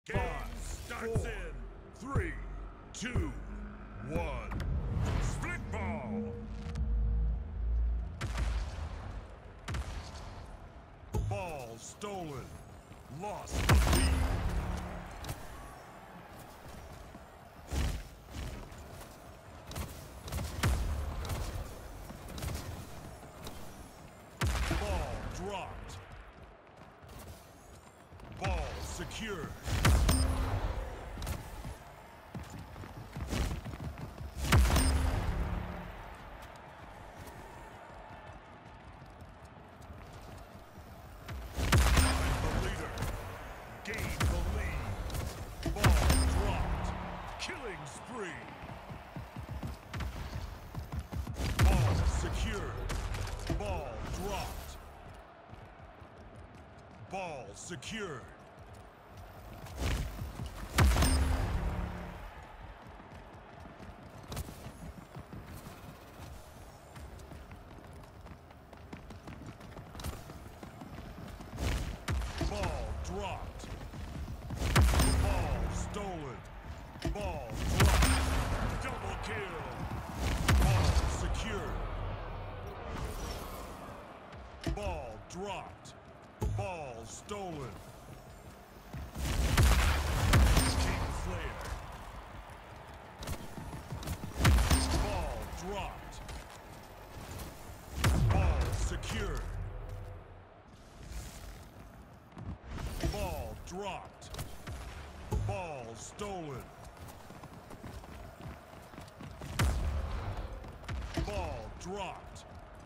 Game starts in 3, 2, 1. Split ball. Ball stolen. Lost the lead. Ball dropped. Ball secured. Gain the lead. Ball dropped. Killing spree. Ball secured. Ball dropped. Ball secured. Ball dropped. Ball stolen. Ball dropped. Double kill. Ball secured. Ball dropped. Ball stolen. King Slayer. Ball dropped. Ball secured. Ball dropped. Ball stolen. Ball dropped.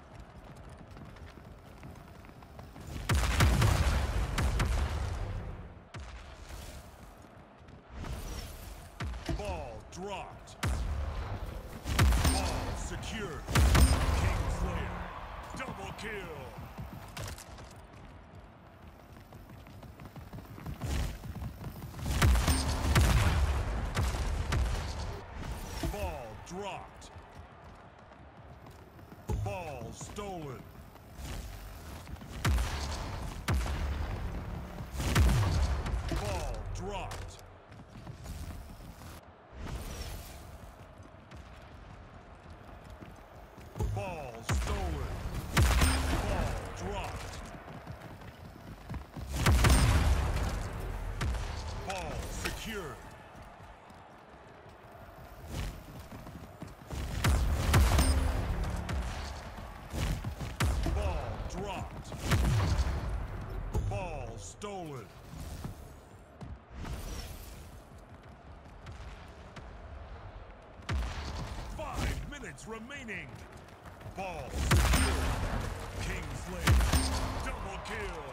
Ball dropped. Ball secured. King Slayer. Double kill. Ball dropped. Ball stolen. Ball dropped. Ball stolen. Ball dropped. Ball secured. Dropped. Ball stolen. Five minutes remaining. Ball secured. King Slayer. Double kill.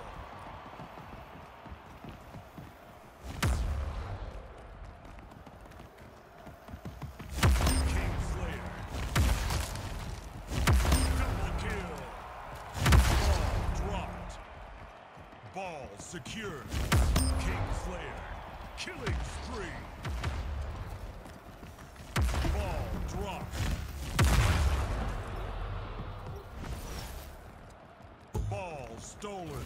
King Slayer. Double kill. Ball secured. King Slayer. Killing spree. Ball dropped. Ball stolen.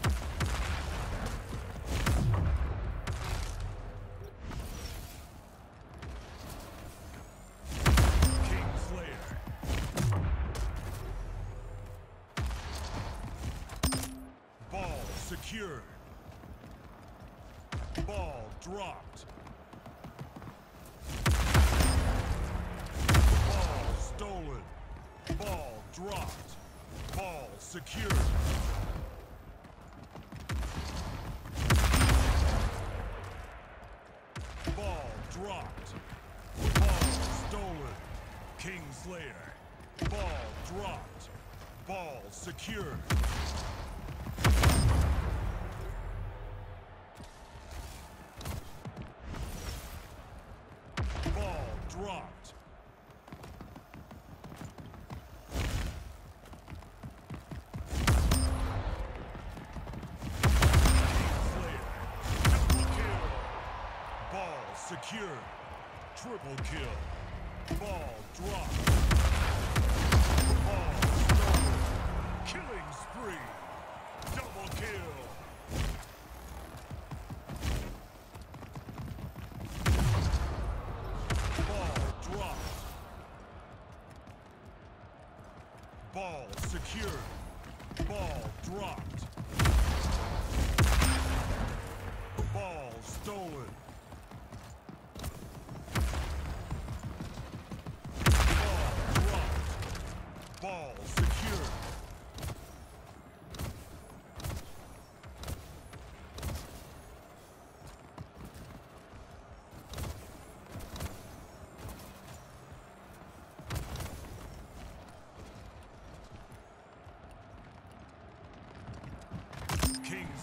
King Slayer. Ball secured. Ball dropped. Ball stolen. Ball dropped. Ball secured. Ball dropped. Ball stolen. King Slayer. Ball dropped. Ball secured. Ball dropped. King Slayer. Double kill. Ball secured. Triple kill. Ball dropped. Ball stolen. Killing spree. Double kill.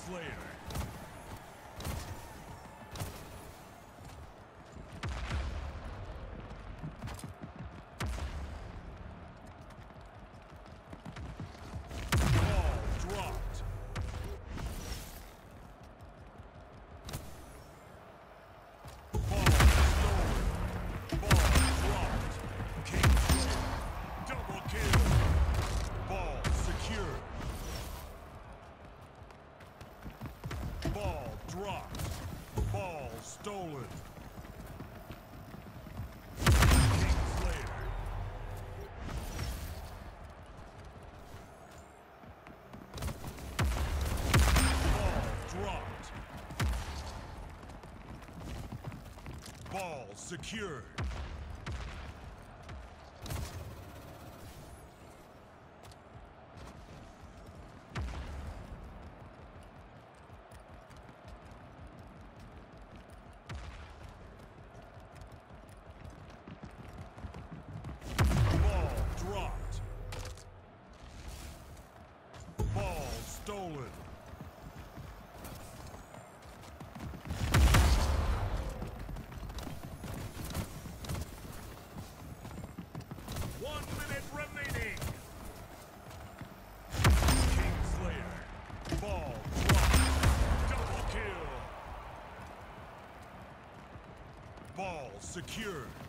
Slayer. Ball dropped. Ball stolen. Ball dropped. King Slayer. Double kill. Ball secured. Ball dropped. Ball stolen. King Slayer. Ball dropped. Ball secured. Ball dropped. Ball stolen. One minute remaining. King Slayer. Ball dropped. Double kill. Ball secured.